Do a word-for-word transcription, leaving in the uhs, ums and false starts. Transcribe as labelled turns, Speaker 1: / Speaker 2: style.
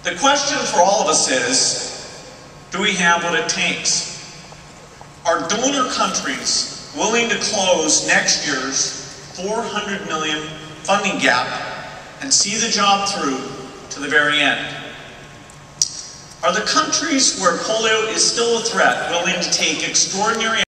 Speaker 1: The question for all of us is, do we have what it takes? Are donor countries willing to close next year's four hundred million dollars funding gap and see the job through to the very end? Are the countries where polio is still a threat willing to take extraordinary